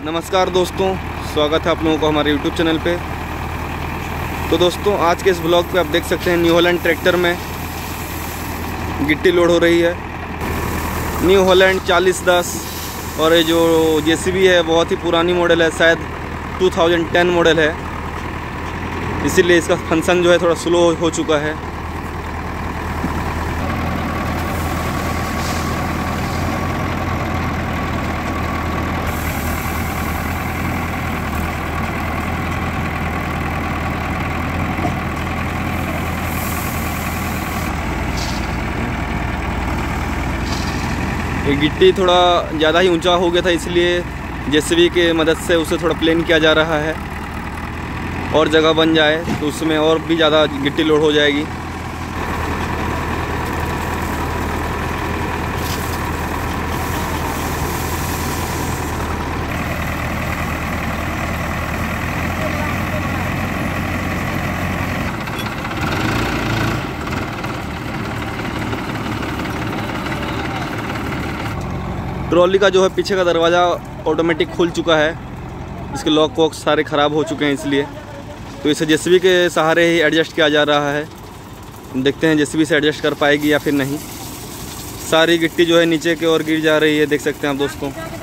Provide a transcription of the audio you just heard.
नमस्कार दोस्तों, स्वागत है आप लोगों को हमारे YouTube चैनल पे। तो दोस्तों आज के इस ब्लॉग पे आप देख सकते हैं न्यू हॉलैंड ट्रैक्टर में गिट्टी लोड हो रही है। न्यू हॉलैंड 4010 और ये जो JCB है बहुत ही पुरानी मॉडल है, शायद 2010 मॉडल है, इसीलिए इसका फंक्शन जो है थोड़ा स्लो हो चुका है। ये गिट्टी थोड़ा ज़्यादा ही ऊंचा हो गया था, इसलिए JCB के मदद से उसे थोड़ा प्लेन किया जा रहा है और जगह बन जाए तो उसमें और भी ज़्यादा गिट्टी लोड हो जाएगी। ट्रॉली का जो है पीछे का दरवाज़ा ऑटोमेटिक खुल चुका है, इसके लॉक वॉक सारे ख़राब हो चुके हैं, इसलिए तो इसे JCB के सहारे ही एडजस्ट किया जा रहा है। देखते हैं JCB से एडजस्ट कर पाएगी या फिर नहीं। सारी गिट्टी जो है नीचे की ओर गिर जा रही है, देख सकते हैं आप दोस्तों।